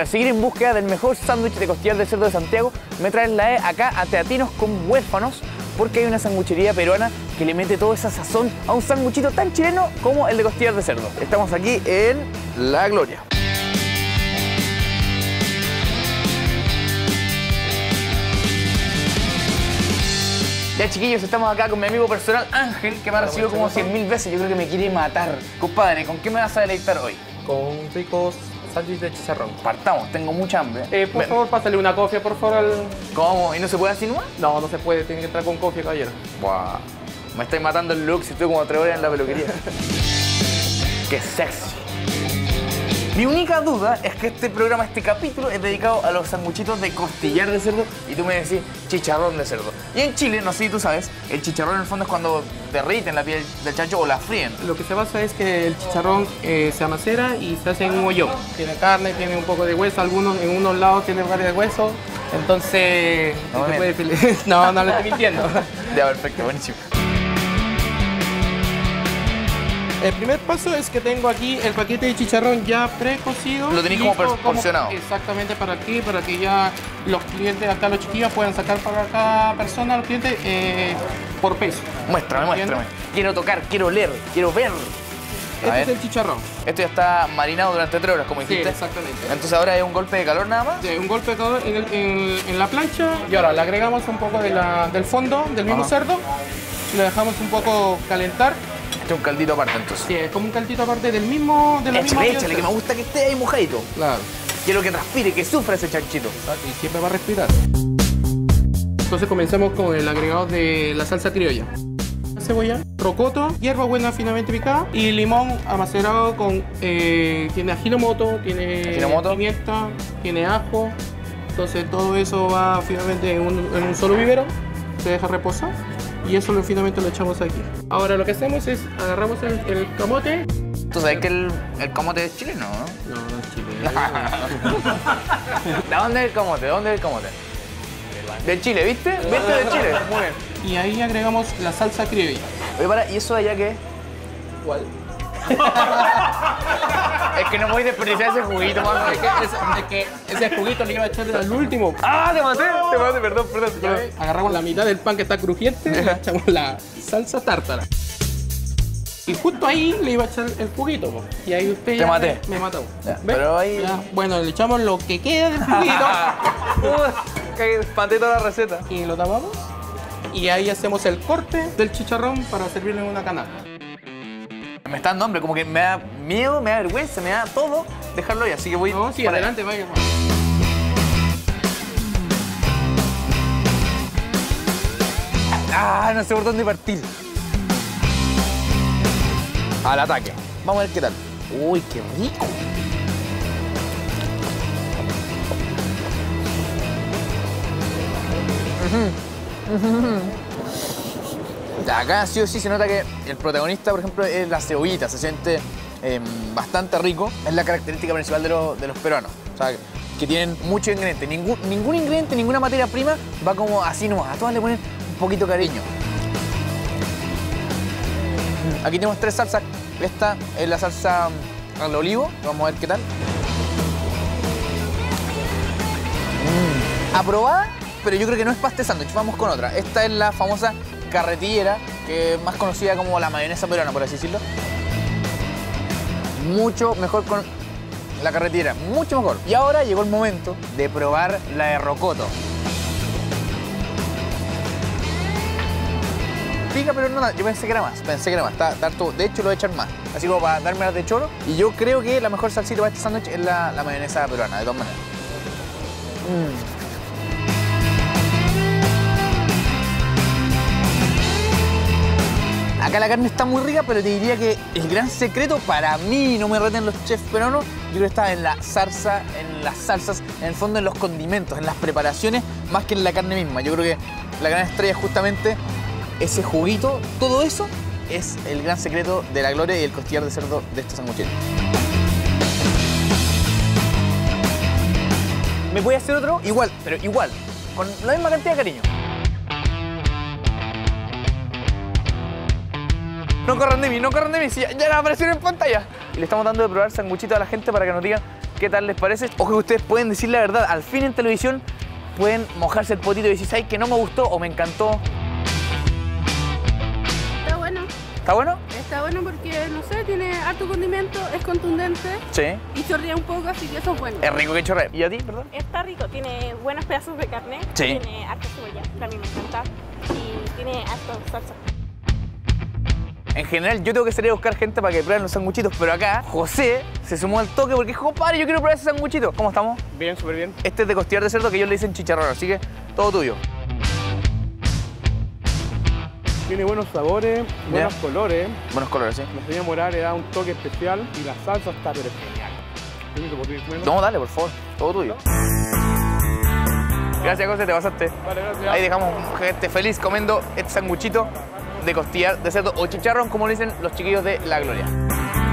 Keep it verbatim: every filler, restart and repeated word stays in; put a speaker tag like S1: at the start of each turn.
S1: para seguir en búsqueda del mejor sándwich de costillar de cerdo de Santiago, me traen la E acá a Teatinos con Huérfanos, porque hay una sanguchería peruana que le mete toda esa sazón a un sanguchito tan chileno como el de costillar de cerdo. Estamos aquí en La Gloria. Ya, chiquillos, estamos acá con mi amigo personal Ángel, que me ha recibido como cien mil veces. Yo creo que me quiere matar. Compadre, ¿con qué me vas a deleitar hoy?
S2: Con ricos sándwich de chicharrón.
S1: Partamos, tengo mucha hambre.
S2: Eh, por
S1: me...
S2: favor, pásale una cofia, por favor. Al...
S1: ¿Cómo? ¿Y no se puede así nomás?
S2: No, no se puede, tiene que entrar con cofia, caballero.
S1: Buah, me estáis matando el look si estoy como tres horas en la peluquería. ¡Qué sexy! Mi única duda es que este programa, este capítulo, es dedicado a los sanguchitos de costillar de cerdo y tú me decís chicharrón de cerdo. Y en Chile, no sé si tú sabes, el chicharrón en el fondo es cuando derriten la piel del chancho o la fríen.
S2: Lo que se basa es que el chicharrón eh, se amacera y se hace en un hoyo. Tiene carne, tiene un poco de hueso, algunos en unos lados tienen varios de hueso. Entonces,
S1: no,
S2: te puede... no, no le estoy mintiendo.
S1: Ya, perfecto, buenísimo.
S2: El primer paso es que tengo aquí el paquete de chicharrón ya precocido.
S1: Lo tenéis como porcionado.
S2: Exactamente, para aquí, para que ya los clientes, acá los chiquillos, puedan sacar para cada persona, los clientes, eh, por peso.
S1: Muéstrame, muéstrame. Quiero tocar, quiero oler, quiero ver.
S2: A este ver. Es el chicharrón.
S1: Esto ya está marinado durante tres horas, como dijiste.
S2: Sí, exactamente.
S1: Entonces ahora es un golpe de calor nada más.
S2: Sí, un golpe de calor en, el, en, en la plancha. Y ahora le agregamos un poco de la, del fondo del mismo Ajá. cerdo. Y lo dejamos un poco calentar.
S1: Este es un caldito aparte, entonces.
S2: Sí, es como un caldito aparte del mismo... De la
S1: échale,
S2: misma
S1: échale, que me gusta que esté ahí mojadito.
S2: Claro.
S1: Quiero que transpire, que sufra ese chanchito.
S2: Y siempre va a respirar. Entonces comenzamos con el agregado de la salsa criolla. Cebolla, rocoto, hierba buena finamente picada y limón amacerado con... Eh, tiene ajinomoto, tiene
S1: ¿Ajinomoto?
S2: pimienta, tiene ajo. Entonces todo eso va finalmente en un, en un solo vivero. Se deja reposar. Y eso lo finalmente lo echamos aquí. Ahora lo que hacemos es agarramos el, el camote.
S1: ¿Tú sabes que el, el camote es chileno, no?
S2: No, no es chileno.
S1: ¿De dónde es el camote? ¿De dónde es el camote? De Chile, ¿viste? ¿Viste de Chile? Muy bien.
S2: Y ahí agregamos la salsa criolla.
S1: Oye, para, ¿y eso de allá qué es?
S2: ¿Cuál?
S1: Es que no voy a desperdiciar ese juguito, mano.
S2: Es que, es, es que ese juguito le iba a echar al último.
S1: ¡Ah, te maté! Te maté, perdón, perdón.
S2: Ya, agarramos la mitad del pan que está crujiente y le echamos la salsa tártara. Y justo ahí le iba a echar el juguito, po. Y ahí usted
S1: te
S2: ya
S1: maté.
S2: Me, me mató.
S1: Ya, pero ahí...
S2: Ya, bueno, le echamos lo que queda del juguito.
S1: Espanté toda la receta.
S2: Y lo tapamos. Y ahí hacemos el corte del chicharrón para servirlo en una canasta.
S1: Me está dando hambre, como que me da miedo, me da vergüenza, me da todo dejarlo ahí, así que voy...
S2: No, sí, adelante, vaya.
S1: Ah, no sé por dónde partir. Al ataque. Vamos a ver qué tal. Uy, qué rico. Acá sí o sí se nota que el protagonista, por ejemplo, es la cebollita. Se siente eh, bastante rico. Es la característica principal de, lo, de los peruanos. O sea, que tienen muchos ingredientes. Ningún, ningún ingrediente, ninguna materia prima va como así nomás. A todas le ponen un poquito cariño. Aquí tenemos tres salsas. Esta es la salsa al olivo. Vamos a ver qué tal. Mm. Aprobada, pero yo creo que no es para este sándwich. Vamos con otra. Esta es la famosa carretillera, que es más conocida como la mayonesa peruana, por así decirlo. Mucho mejor con la carretillera, mucho mejor. Y ahora llegó el momento de probar la de rocoto. Pica, pero no, yo pensé que era más, pensé que era más, está, está harto, de hecho lo voy a echar más, así como para darme las de choro. Y yo creo que la mejor salsita para este sándwich es la, la mayonesa peruana, de todas maneras. Mm. Acá la carne está muy rica, pero te diría que el gran secreto, para mí, no me reten los chefs peruanos, yo creo que está en la salsa, en las salsas, en el fondo en los condimentos, en las preparaciones, más que en la carne misma. Yo creo que la gran estrella es justamente ese juguito, todo eso es el gran secreto de la gloria y el costillar de cerdo de estos sanguchitos. ¿Me voy a hacer otro? Igual, pero igual, con la misma cantidad de cariño. No corran de mí, no corran de mí, si ya, ya aparecieron en pantalla. Y le estamos dando de probar sanguchito a la gente para que nos digan qué tal les parece. Ojo que ustedes pueden decir la verdad, al fin en televisión pueden mojarse el potito y decir, ¿sabes que no me gustó o me encantó?
S3: Está bueno.
S1: ¿Está bueno?
S3: Está bueno porque, no sé, tiene harto condimento, es contundente.
S1: Sí.
S3: Y chorrea un poco, así que eso es bueno.
S1: Es rico que chorrea. ¿Y a ti, perdón?
S4: Está rico, tiene buenos pedazos de carne,
S1: Sí.
S4: tiene harta cebolla, que a mí me encanta, y tiene harta salsa.
S1: En general, yo tengo que salir a buscar gente para que prueben los sanguchitos, pero acá José se sumó al toque porque dijo, compadre, yo quiero probar ese sanguchito. ¿Cómo estamos?
S2: Bien, súper bien.
S1: Este es de costillar de cerdo que ellos le dicen chicharrón, así que todo tuyo.
S2: Tiene buenos sabores, buenos
S1: Ya.
S2: colores.
S1: Buenos colores, ¿sí?
S2: La señora Morales le da un toque especial y la salsa está pero genial. Permiso, ¿puedo ir comiendo?
S1: No, dale, por favor, todo tuyo. Gracias, José, te pasaste.
S2: Vale, gracias.
S1: Ahí dejamos gente feliz comiendo este sanguchito de costillar de cerdo o chicharrón, como le dicen los chiquillos de La Gloria.